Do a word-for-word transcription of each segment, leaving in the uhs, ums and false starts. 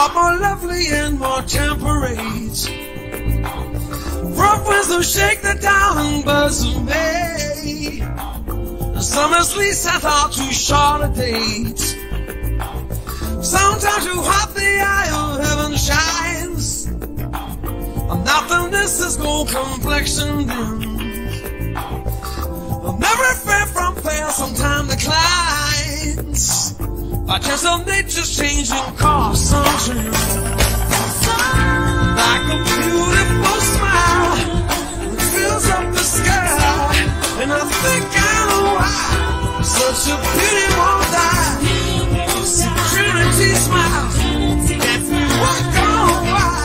walk more lovely and more temperate. Rough winds will shake the darling buds of May. The summer's lease I thought too short a date. Sometimes too hot the eye of heaven shines. Nothingness is gold complexion dim. Never fair from fair, sometime declines. By chance of nature's changing course on trim. Like a beautiful smile that fills up the sky. And I think I know why such a beauty won't die. See Trinity smiles, get me walk on wild.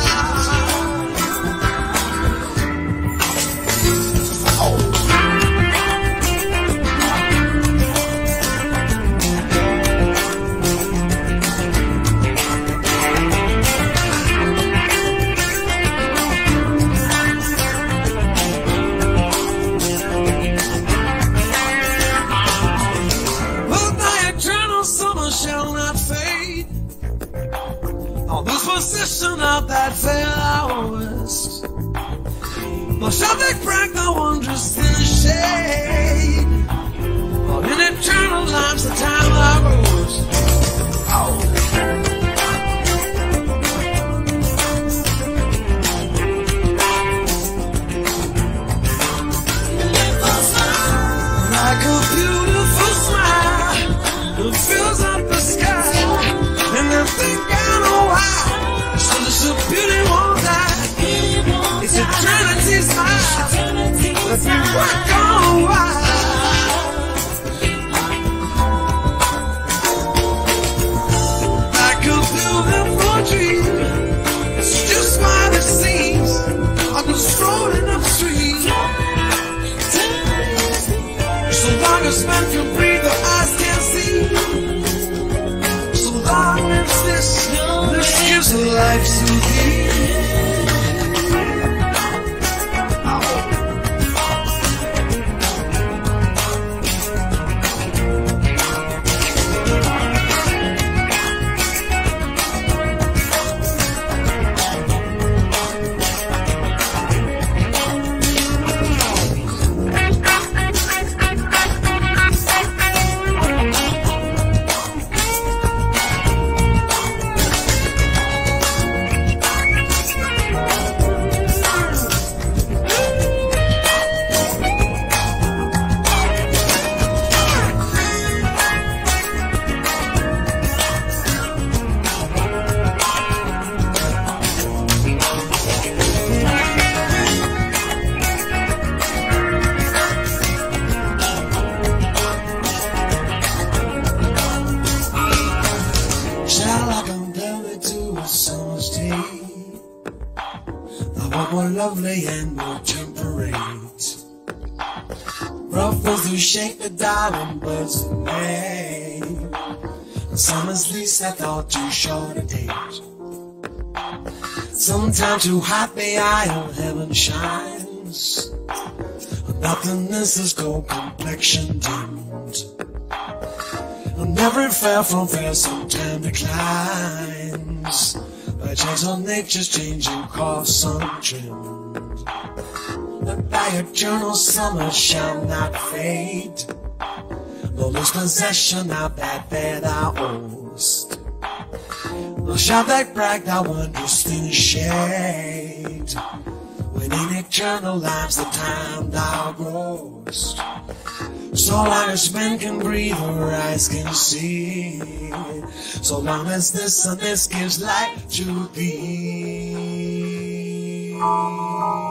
Position of that fair hours, nor shall they break the wondrous in the shade, or in eternal lives the time I rose. Oh. Like a beautiful smile that fills up the sky, and I think I know why. So beauty won't die. It's eternity's smile. Let me walk on wild. Like a beautiful dream. It's just what it seems. I'm just strolling upstream. So long as man can breathe, the eyes can't see. So long as this, this gives a life to thee. Lovely and more temperate. Rough winds do shake the darling buds of May. The summer's lease I thought too short a date. Sometimes too hot the eye of heaven shines. Nothingness is gold complexion dimmed. Never fell from fair, sometime declines. By chance of nature's changing course untrimmed. But thy eternal summer shall not fade, nor lose possession of that fair thou owest. Nor shall thy brag thou wondrous in shade, when in eternal lives the time thou growest. So long as men can breathe or eyes can see, so long as this and this gives life to thee.